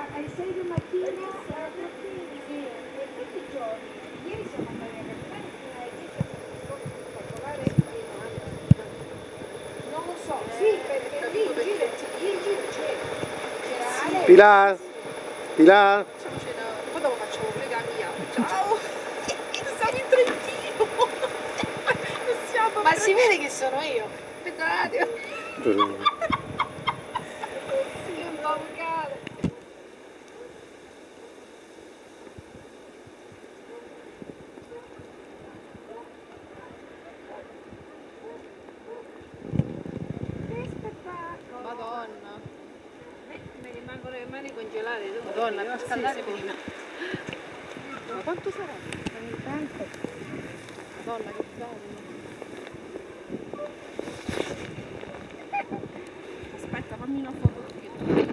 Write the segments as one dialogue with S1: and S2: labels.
S1: alle 6 del mattino, sì, per tutti i giorni. Ieri siamo andati a camminare fino alle 10 spettacolare. Non lo so, sì, perché lì in giro c'era Ale.
S2: Pilar! Pilar!
S3: Poi dopo facciamo pure camminare. Ciao! Siamo in Trentino! Ma si vede che sono io? Aspetta un attimo. Sì, è un po' vocale.
S1: Che spettacolo!
S3: Madonna. Mi rimangono le mani congelate. Madonna, devo scaldare prima. Ma quanto sarà?
S1: Tanto.
S3: Madonna, che bello. Aspetta, fammi una foto qui.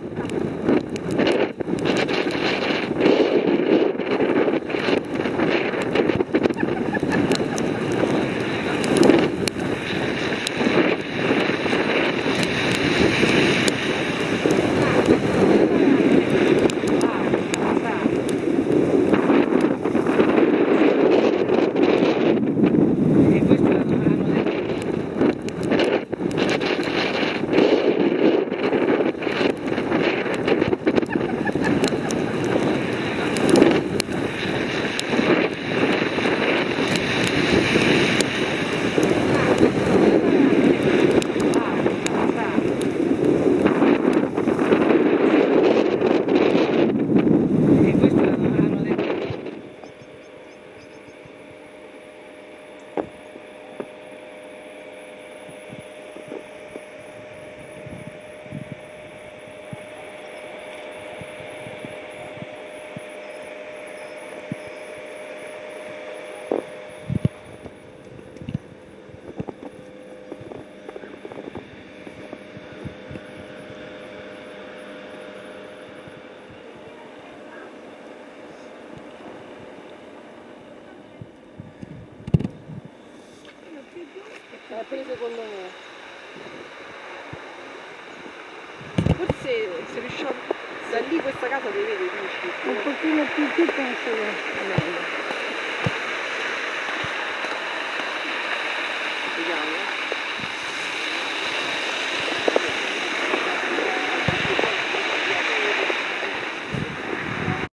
S3: Pure secondo me. Forse se riusciamo da lì questa casa deve vedere, dici?
S1: Un pochino più penso meglio.